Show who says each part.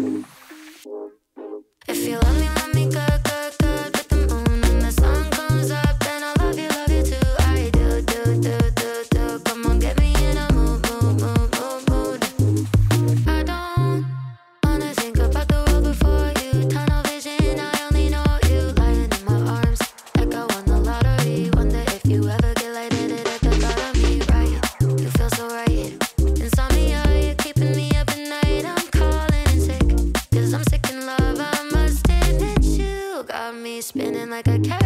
Speaker 1: If you love me good, good, good with the moon. When the sun comes up, then I love you too. I do, do, do, do, do. Come on, get me in a mood, mood, mood, mood, mood. I don't wanna think about the world before you. Tunnel vision, I only know you. Lying in my arms, like I won the lottery. Wonder if you ever get lightheaded at the thought of me, right? You feel so right. Insomnia, you're keeping me up at night. I'm calling in sick, 'cause I'm sick in love. I must admit you got me spinning like a cat.